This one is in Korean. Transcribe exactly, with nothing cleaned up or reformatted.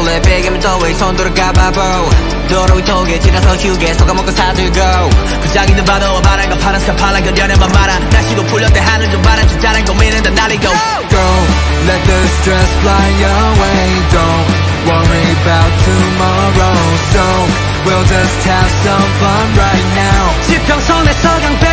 몰래 베개면 더위 손 돌아가봐 bro 도로 위쪽에 지나서 휴게소가 먹고 사들고 부장이는 봐도 바란 거 파란색 팔라 견뎌내만 말아 날씨도 풀렸대 하늘 좀 바람 진짜란 고민은 다 날리고 Go, let the stress fly away. Don't worry about tomorrow. So we'll just have some fun right now. 지평선에서 강